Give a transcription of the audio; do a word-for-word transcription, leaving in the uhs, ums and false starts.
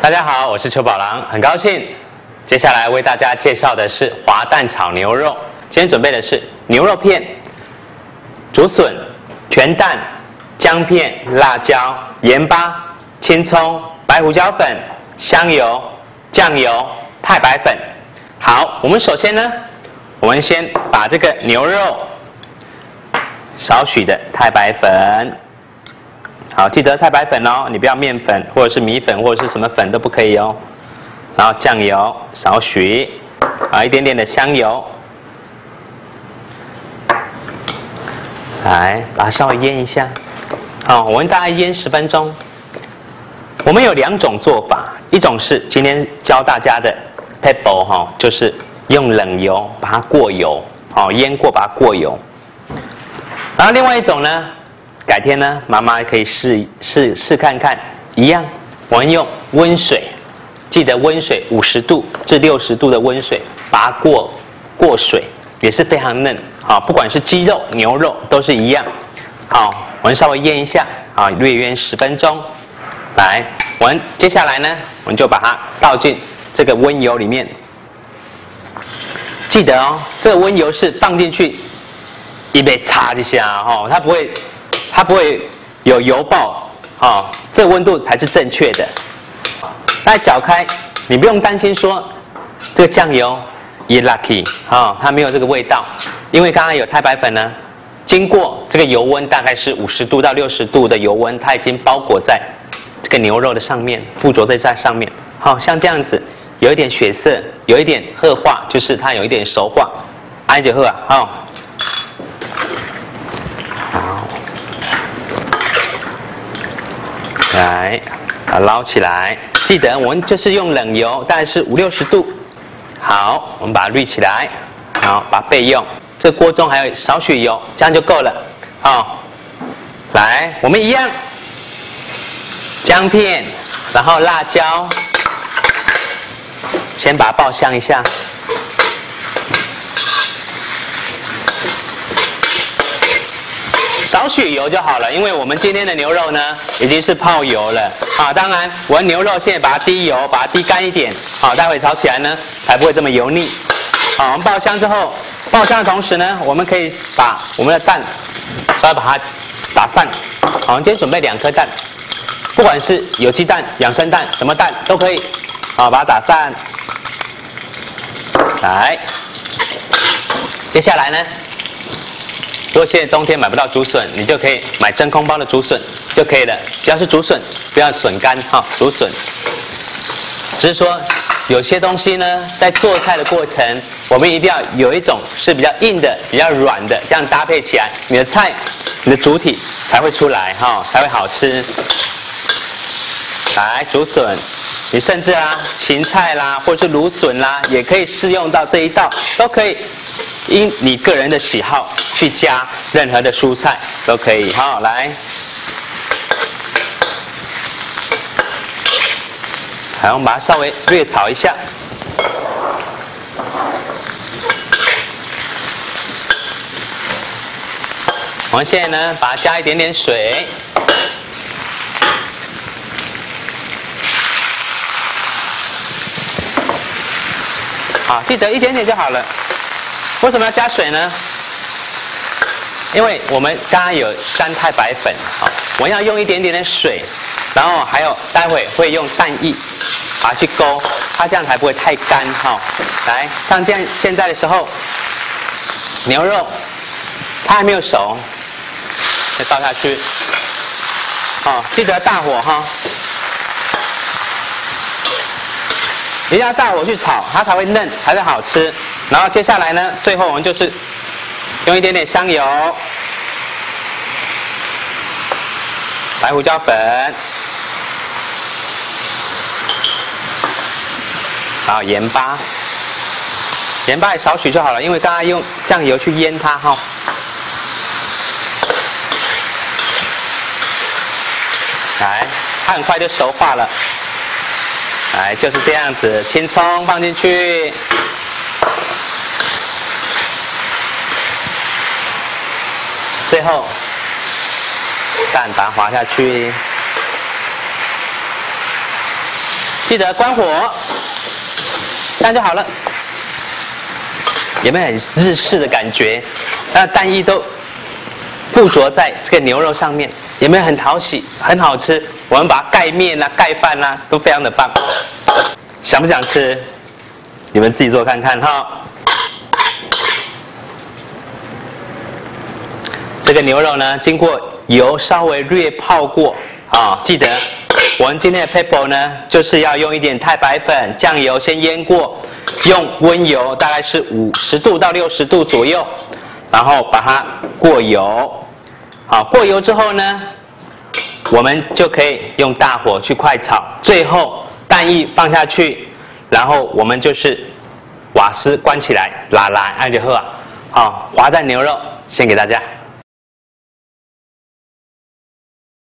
大家好，我是邱宝郎，很高兴接下来为大家介绍的是滑蛋炒牛肉。今天准备的是牛肉片、竹笋、全蛋、姜片、辣椒、盐巴、青葱、白胡椒粉、香油、酱油、太白粉。好，我们首先呢，我们先把这个牛肉少许的太白粉。好，记得太白粉哦，你不要面粉或者是米粉或者是什么粉都不可以哦。然后酱油少许，啊，一点点的香油，来把它稍微腌一下。好，我们大概腌十分钟。我们有两种做法，一种是今天教大家的 pepper 哈，就是用冷油把它过油，好，腌过把它过油。然后另外一种呢？改天呢，妈妈可以试试试看看，一样，我们用温水，记得温水五十度至六十度的温水，把它过过水，也是非常嫩。好，不管是鸡肉、牛肉都是一样。好，我们稍微腌一下，啊，略腌十分钟。来，我们接下来呢，我们就把它倒进这个温油里面。记得哦，这个温油是放进去，一被擦一下哈，它不会。它不会有油爆，哦，这个温度才是正确的。那搅开，你不用担心说这个酱油也 lucky 哦，它没有这个味道，因为刚刚有太白粉呢，经过这个油温大概是五十度到六十度的油温，它已经包裹在这个牛肉的上面，附着在在上面。好，像这样子，有一点血色，有一点褐化，就是它有一点熟化。挨着喝啊，好。来，把它捞起来。记得我们就是用冷油，大概是五六十度。好，我们把它滤起来。好，把它备用。这锅中还有少许油，这样就够了。好，来，我们一样，姜片，然后辣椒，先把它爆香一下。少许油就好了，因为我们今天的牛肉呢已经是泡油了啊。当然，我们牛肉现在把它滴油，把它滴干一点，好，待会炒起来呢才不会这么油腻。好，我们爆香之后，爆香的同时呢，我们可以把我们的蛋稍微把它打散。好，我们今天准备两颗蛋，不管是有机蛋、养生蛋，什么蛋都可以。好，把它打散。来，接下来呢？如果现在冬天买不到竹笋，你就可以买真空包的竹笋就可以了。只要是竹笋，不要笋干哈，竹笋。只是说有些东西呢，在做菜的过程，我们一定要有一种是比较硬的、比较软的，这样搭配起来，你的菜、你的主体才会出来哈，才会好吃。来，竹笋，你甚至啊，芹菜啦，或者是芦笋啦，也可以适用到这一道，都可以。因你个人的喜好去加任何的蔬菜都可以。好，来，好，我们把它稍微略炒一下。我们现在呢，把它加一点点水。好，记得一点点就好了。为什么要加水呢？因为我们刚刚有沾太白粉，好，我要用一点点的水，然后还有待会会用蛋液把它去勾，它这样才不会太干哈。来，像这样现在的时候，牛肉它还没有熟，再倒下去，哦，记得大火哈，一定要大火去炒，它才会嫩，才会好吃。然后接下来呢，最后我们就是用一点点香油、白胡椒粉，还有盐巴，盐巴也少许就好了，因为刚刚用酱油去腌它哈。来，它很快就熟化了。来，就是这样子，青葱放进去。最后蛋把它滑下去，记记得关火，这样就好了。有没有很日式的感觉？那蛋液都附着在这个牛肉上面，有没有很讨喜、很好吃？我们把它盖面啊、盖饭啊，都非常的棒。想不想吃？你们自己做看看哈。这个牛肉呢，经过油稍微略泡过啊，记得我们今天的 pepper 呢，就是要用一点太白粉、酱油先腌过，用温油大概是五十度到六十度左右，然后把它过油。好，过油之后呢，我们就可以用大火去快炒，最后蛋液放下去，然后我们就是瓦斯关起来，拉拉爱就喝啊。好，滑蛋牛肉献给大家。